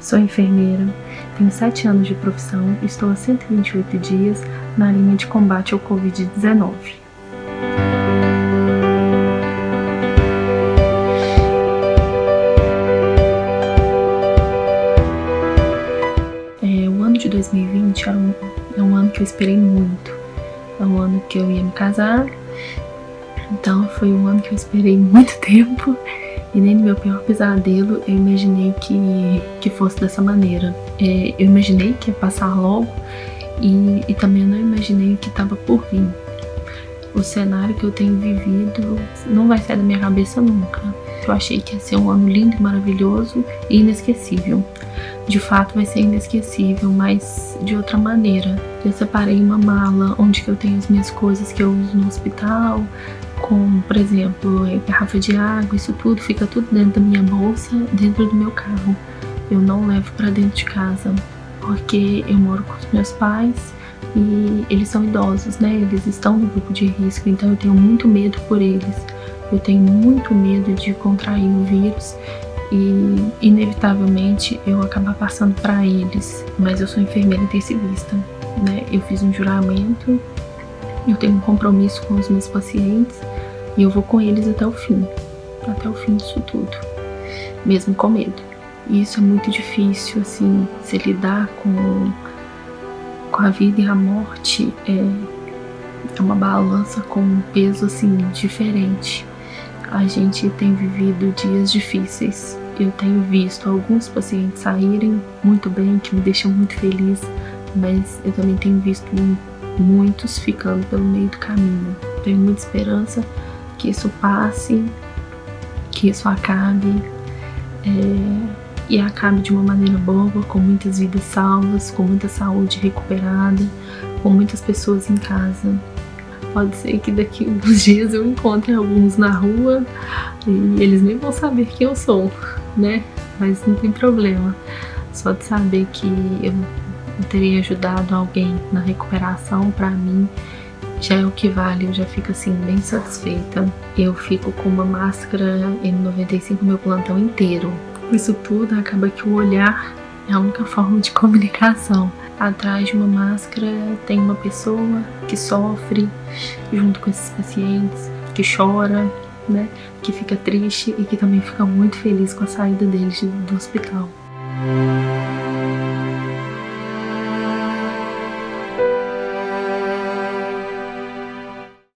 Sou enfermeira, tenho 7 anos de profissão e estou há 128 dias na linha de combate ao Covid-19. O ano de 2020 é um ano que eu esperei muito. É um ano que eu ia me casar, então foi um ano que eu esperei muito tempo. E nem no meu pior pesadelo eu imaginei que fosse dessa maneira. Eu imaginei que ia passar logo e também não imaginei o que estava por vir. O cenário que eu tenho vivido não vai sair da minha cabeça nunca. Eu achei que ia ser um ano lindo e maravilhoso e inesquecível. De fato vai ser inesquecível, mas de outra maneira. Eu separei uma mala onde que eu tenho as minhas coisas que eu uso no hospital, como, por exemplo, garrafa de água, isso tudo, fica tudo dentro da minha bolsa, dentro do meu carro. Eu não levo pra dentro de casa, porque eu moro com os meus pais e eles são idosos, né? Eles estão no grupo de risco, então eu tenho muito medo por eles. Eu tenho muito medo de contrair o vírus e, inevitavelmente, eu acabar passando pra eles. Mas eu sou enfermeira intensivista, né? Eu fiz um juramento. Eu tenho um compromisso com os meus pacientes e eu vou com eles até o fim disso tudo, mesmo com medo. E isso é muito difícil, assim, se lidar com a vida e a morte é uma balança com um peso, assim, diferente. A gente tem vivido dias difíceis. Eu tenho visto alguns pacientes saírem muito bem, que me deixam muito feliz, mas eu também tenho visto muitos ficando pelo meio do caminho. Tenho muita esperança que isso passe, que isso acabe e acabe de uma maneira boa, com muitas vidas salvas, com muita saúde recuperada, com muitas pessoas em casa. Pode ser que daqui a alguns dias eu encontre alguns na rua e eles nem vão saber quem eu sou, né? Mas não tem problema. Só de saber que eu teria ajudado alguém na recuperação, pra mim já é o que vale. Eu já fico assim bem satisfeita. Eu fico com uma máscara N95 meu plantão inteiro. Isso tudo acaba que o olhar é a única forma de comunicação. Atrás de uma máscara tem uma pessoa que sofre junto com esses pacientes, que chora, né, que fica triste e que também fica muito feliz com a saída deles do hospital.